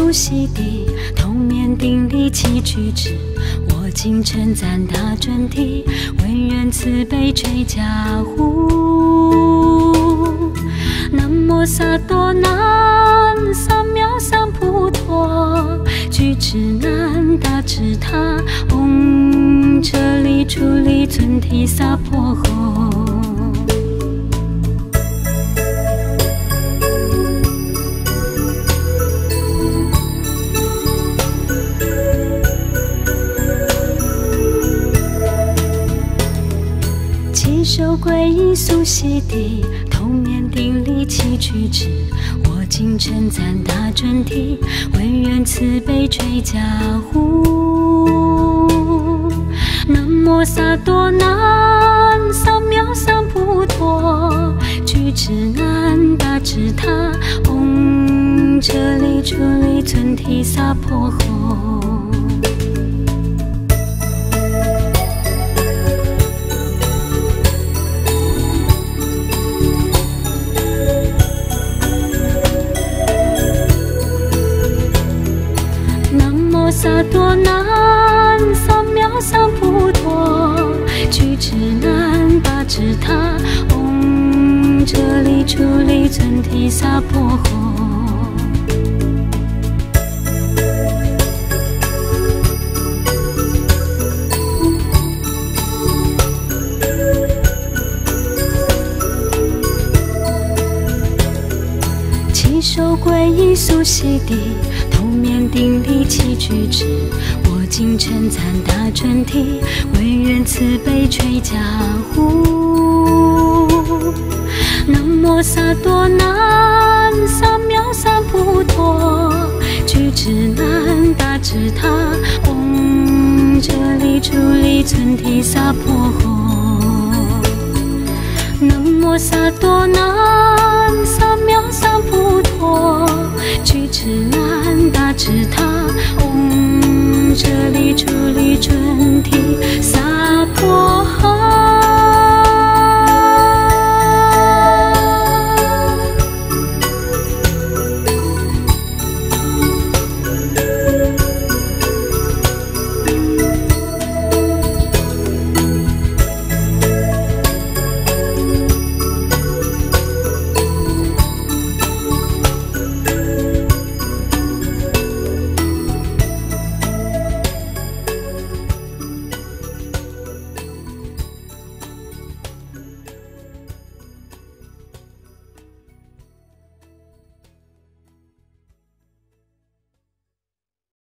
苏悉地，头面顶礼祈举止。我今称赞大准提，为人慈悲垂加护。南无萨多南三藐三菩提，具智难达智他，唵哲利出离尊提萨婆诃。起手皈依苏悉地，头面顶礼祈举止。我今称赞大准提，为人慈悲垂加护。南无萨多南三藐三菩提，具智难达智他，唵哲利出离尊提萨婆诃。萨多南三藐三菩提，具智难达智他，唵哲利出离尊提萨婆诃。起手皈依苏悉地，头面顶礼祈举止。我今称赞大准提，为人慈悲垂加护。南无萨多南三藐三菩提，具智难达智他，唵哲利出离尊提萨婆诃。南无萨多南